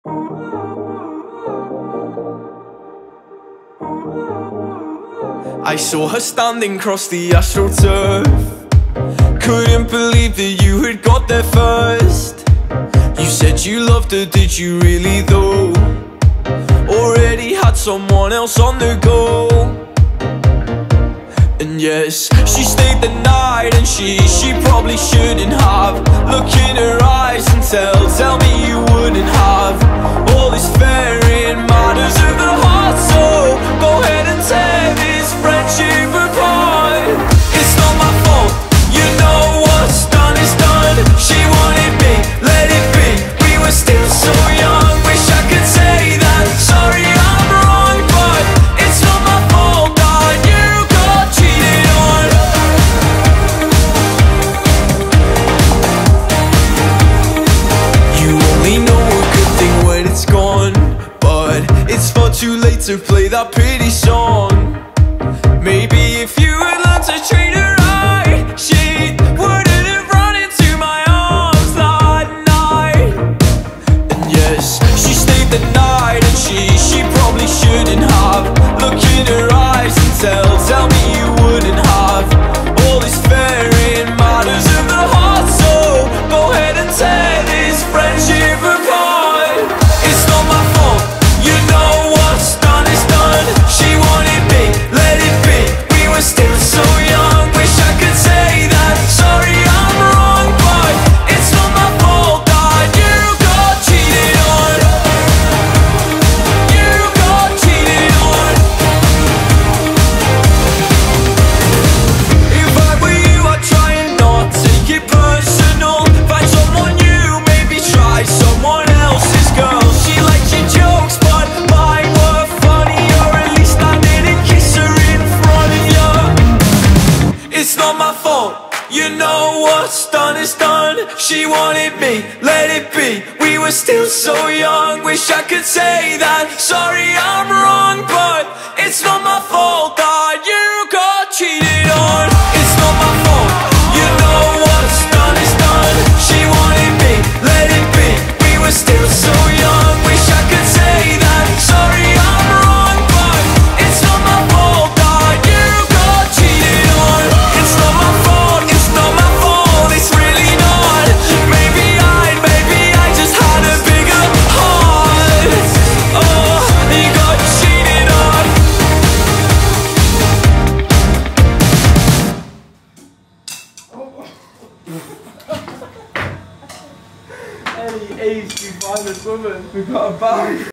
I saw her standing across the astroturf. Couldn't believe that you had got there first. You said you loved her, did you really though? Already had someone else on the go. And yes, she stayed the night, and she probably shouldn't have. Look in her eyes and tell me you wouldn't have. All this fairy matters of the heart, so go ahead and tear this friendship apart. It's not my fault, you know what's done is done. She wanted me, let it be, we were still so young. Wish I could say that, sorry I'm wrong, but it's not my fault that you got cheated on. You only know a good thing when it's gone, but it's far too late to play that pretty song. Maybe if you had learned to treat her right, she wouldn't have run into my arms that night. And yes, she stayed the night, and she probably shouldn't have. Look in her eyes and tell me you wouldn't have. All this fairy matters of the heart, so go ahead and tear this friendship apart. It's not my fault, you know what's done is done. She wanted me, let it be, we were still so young. Wish I could say that, sorry I'm wrong, but it's not my fault that you got cheated on. You got cheated on. If I were you, I'd try and not take it personal. Find someone new, maybe try someone else's girl. She liked your jokes, but mine were funny, or at least I didn't kiss her in front of you. It's not my fault, you know what's done is done. She wanted me, let it be, we were still so young. Wish I could say that, sorry I'm wrong, but it's not my fault that you got cheated on. It's not my fault, you know what's done is done. She wanted me, let it be, we were still so young. Wish I could say that, sorry I'm wrong, but it's not my fault that you got cheated on. It's not my fault, it's not my fault, it's really not. Maybe I just had a bigger heart. Oh, you got cheated on. Eddie A's, you find this woman. We got a bag.